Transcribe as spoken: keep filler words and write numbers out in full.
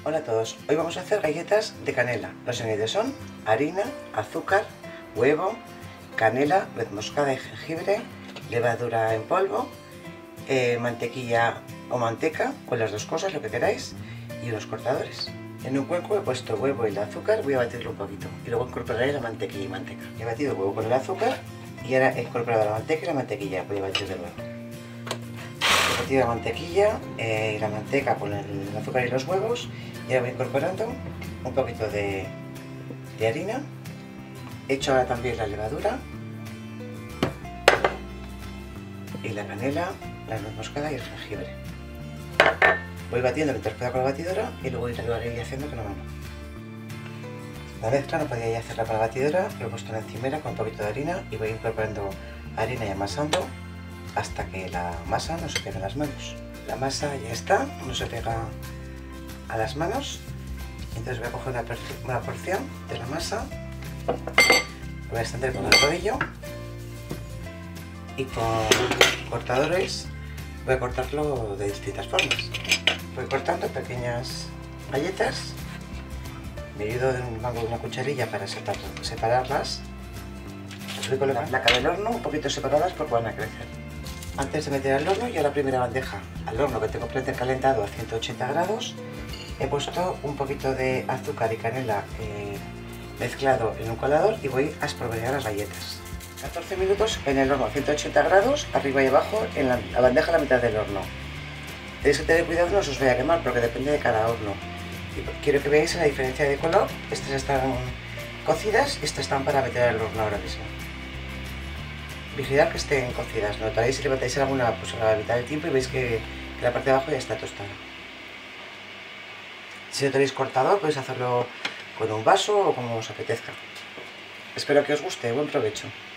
Hola a todos, hoy vamos a hacer galletas de canela. Los ingredientes son harina, azúcar, huevo, canela, nuez moscada y jengibre, levadura en polvo, eh, mantequilla o manteca, o las dos cosas, lo que queráis, y unos cortadores. En un cuenco he puesto huevo y el azúcar, voy a batirlo un poquito y luego incorporaré la mantequilla y manteca. He batido el huevo con el azúcar y ahora he incorporado la manteca y la mantequilla, voy a batir de nuevo. He batido la mantequilla eh, y la manteca con el azúcar y los huevos y ahora voy incorporando un poquito de, de harina. He hecho ahora también la levadura y la canela, la nuez moscada y el jengibre. Voy batiendo mientras pueda con la batidora y luego lo haré haciendo con la mano. La mezcla no podía ya hacerla con la batidora, lo he puesto en la encimera con un poquito de harina y voy incorporando harina y amasando hasta que la masa no se pegue a las manos. La masa ya está, no se pega a las manos. Entonces voy a coger una, una porción de la masa, lo voy a extender con el rodillo y con cortadores voy a cortarlo de distintas formas. Voy cortando pequeñas galletas, me ayudo de un mango de una cucharilla para separarlas. Las voy con la placa del horno un poquito separadas porque van a crecer. Antes de meter al horno, yo la primera bandeja al horno que tengo precalentado a ciento ochenta grados, he puesto un poquito de azúcar y canela eh, mezclado en un colador y voy a espolvorear las galletas. catorce minutos en el horno a ciento ochenta grados, arriba y abajo, en la, la bandeja a la mitad del horno. Tenéis que tener cuidado, no os voy a quemar porque depende de cada horno. Y quiero que veáis la diferencia de color. Estas están cocidas y estas están para meter al horno ahora mismo. Vigilad que estén cocidas, notaréis si levantáis alguna pues a la mitad del tiempo y veis que, que la parte de abajo ya está tostada. Si no tenéis cortador podéis hacerlo con un vaso o como os apetezca. Espero que os guste, buen provecho.